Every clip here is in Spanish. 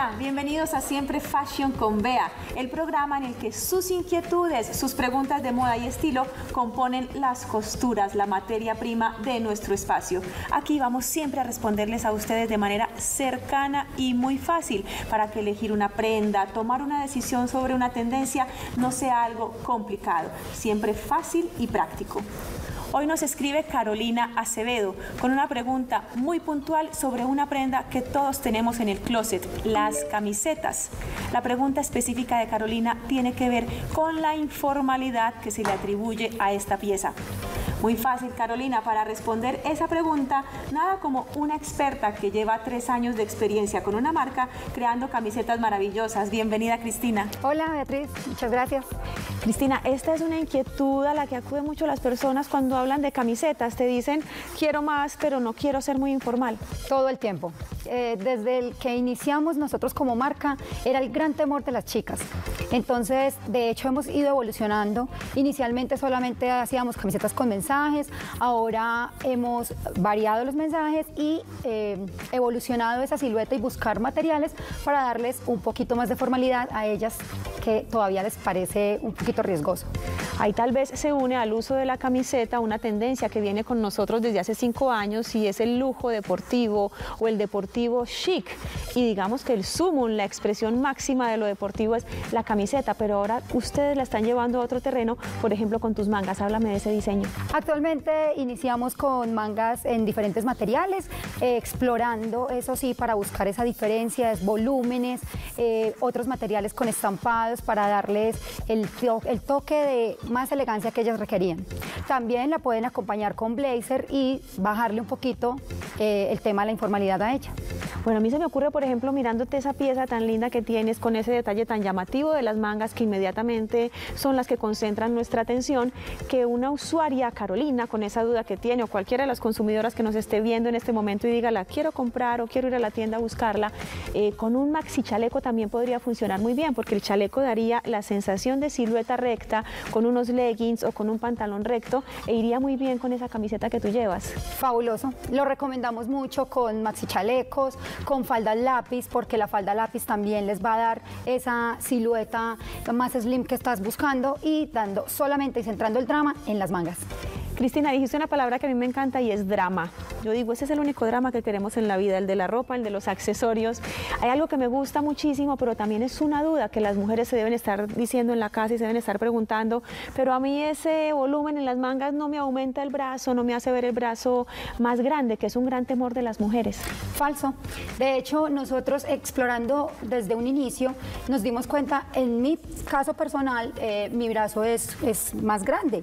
Hola, bienvenidos a Siempre Fashion con Bea, el programa en el que sus inquietudes, sus preguntas de moda y estilo componen las costuras, la materia prima de nuestro espacio. Aquí vamos siempre a responderles a ustedes de manera cercana y muy fácil para que elegir una prenda, tomar una decisión sobre una tendencia no sea algo complicado, siempre fácil y práctico. Hoy nos escribe Carolina Acevedo con una pregunta muy puntual sobre una prenda que todos tenemos en el closet, las camisetas. La pregunta específica de Carolina tiene que ver con la informalidad que se le atribuye a esta pieza. Muy fácil, Carolina, para responder esa pregunta, nada como una experta que lleva 3 años de experiencia con una marca creando camisetas maravillosas. Bienvenida, Cristina. Hola, Beatriz, muchas gracias. Cristina, esta es una inquietud a la que acuden mucho las personas cuando hablan de camisetas. Te dicen, quiero más, pero no quiero ser muy informal. Todo el tiempo. Desde el que iniciamos nosotros como marca, era el gran temor de las chicas. Entonces, de hecho, hemos ido evolucionando. Inicialmente solamente hacíamos camisetas con mensajes, ahora hemos variado los mensajes y evolucionado esa silueta y buscar materiales para darles un poquito más de formalidad a ellas que todavía les parece un poquito riesgoso. Ahí tal vez se une al uso de la camiseta una tendencia que viene con nosotros desde hace 5 años y es el lujo deportivo o el deportivo chic. Y digamos que el sumum, la expresión máxima de lo deportivo es la camiseta, pero ahora ustedes la están llevando a otro terreno, por ejemplo con tus mangas. Háblame de ese diseño. Actualmente iniciamos con mangas en diferentes materiales, explorando, eso sí, para buscar esa diferencia, es volúmenes, otros materiales con estampados para darles el toque de más elegancia que ellas requerían. También la pueden acompañar con blazer y bajarle un poquito el tema de la informalidad a ella. Bueno, a mí se me ocurre, por ejemplo, mirándote esa pieza tan linda que tienes con ese detalle tan llamativo de las mangas que inmediatamente son las que concentran nuestra atención, que una usuaria, Carolina, con esa duda que tiene o cualquiera de las consumidoras que nos esté viendo en este momento y diga, la quiero comprar o quiero ir a la tienda a buscarla, con un maxi chaleco también podría funcionar muy bien, porque el chaleco daría la sensación de silueta recta con unos leggings o con un pantalón recto e iría muy bien con esa camiseta que tú llevas. Fabuloso, lo recomendamos mucho con maxi chalecos, con falda lápiz, porque la falda lápiz también les va a dar esa silueta más slim que estás buscando y dando solamente y centrando el drama en las mangas. Cristina, dijiste una palabra que a mí me encanta y es drama. Yo digo, ese es el único drama que queremos en la vida, el de la ropa, el de los accesorios. Hay algo que me gusta muchísimo, pero también es una duda que las mujeres se deben estar diciendo en la casa y se deben estar preguntando, pero a mí ese volumen en las mangas no me aumenta el brazo, no me hace ver el brazo más grande, que es un gran temor de las mujeres. Falso. De hecho, nosotros explorando desde un inicio, nos dimos cuenta, en mi caso personal, mi brazo es más grande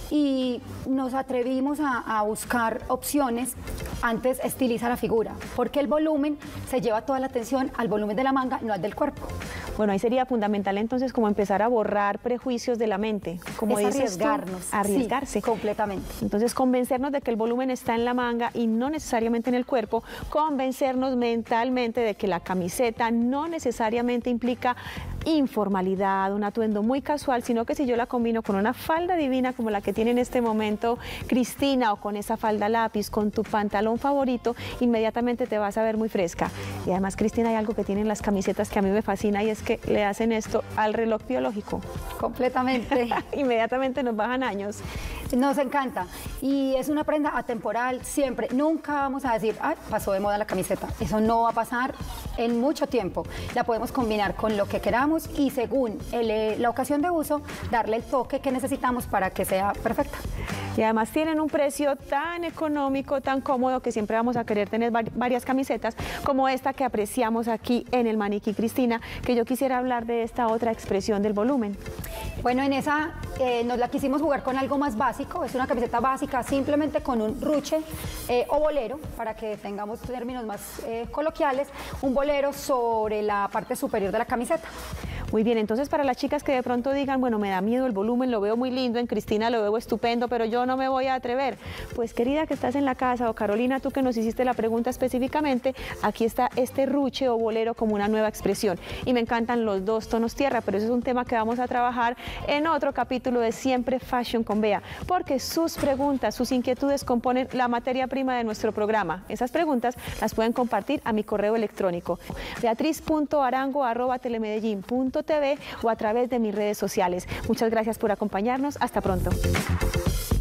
y nos atrevimos a buscar opciones. Antes estiliza la figura, porque el volumen se lleva toda la atención al volumen de la manga, no al del cuerpo. Bueno, ahí sería fundamental entonces como empezar a borrar prejuicios de la mente. Como es dices arriesgarnos. Tú, arriesgarse. Sí, completamente. Entonces convencernos de que el volumen está en la manga y no necesariamente en el cuerpo, convencernos mentalmente de que la camiseta no necesariamente implica informalidad, un atuendo muy casual, sino que si yo la combino con una falda divina como la que tiene en este momento Cristina o con esa falda lápiz, con tu pantalón favorito, inmediatamente te vas a ver muy fresca. Y además, Cristina, hay algo que tienen las camisetas que a mí me fascina y es que le hacen esto al reloj biológico. Completamente. Inmediatamente nos bajan años. Nos encanta y es una prenda atemporal siempre. Nunca vamos a decir, ay, pasó de moda la camiseta. Eso no va a pasar en mucho tiempo. La podemos combinar con lo que queramos y según la ocasión de uso, darle el toque que necesitamos para que sea perfecta. Y además tienen un precio tan económico, tan cómodo, que siempre vamos a querer tener varias camisetas como esta que apreciamos aquí en el maniquí, Cristina, que yo quisiera hablar de esta otra expresión del volumen. Bueno, en esa nos la quisimos jugar con algo más básico, es una camiseta básica simplemente con un ruche o bolero, para que tengamos términos más coloquiales, un bolero sobre la parte superior de la camiseta. Muy bien, entonces para las chicas que de pronto digan, bueno, me da miedo el volumen, lo veo muy lindo, en Cristina lo veo estupendo, pero yo no me voy a atrever. Pues querida que estás en la casa, o Carolina, tú que nos hiciste la pregunta específicamente, aquí está este ruche o bolero como una nueva expresión. Y me encantan los dos tonos tierra, pero eso es un tema que vamos a trabajar en otro capítulo de Siempre Fashion con Bea, porque sus preguntas, sus inquietudes componen la materia prima de nuestro programa. Esas preguntas las pueden compartir a mi correo electrónico, beatriz.arango@telemedellin.tv o a través de mis redes sociales. Muchas gracias por acompañarnos. Hasta pronto.